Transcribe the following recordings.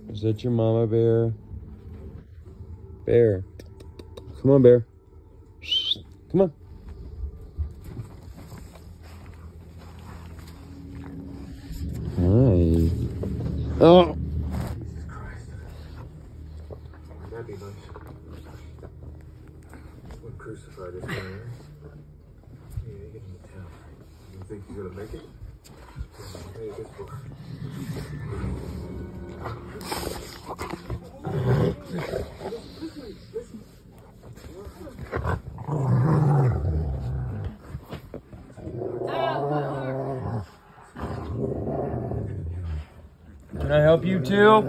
Is that your mama bear? Bear. Come on, bear. Come on. Hi. Oh. Jesus Christ. That'd be nice. Someone crucified this guy, right? Yeah, you get into town. You think you're gonna make it? Hey, this book. Can I help you too?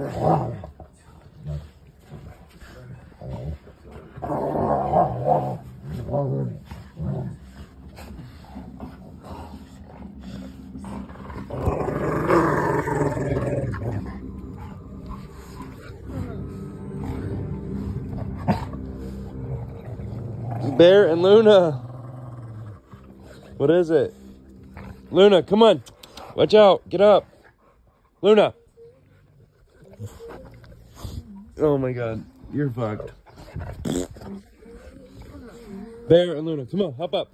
Bear and Luna. What is it? Luna, come on. Watch out. Get up. Luna. Oh my God. You're fucked. Bear and Luna, come on. Hop up.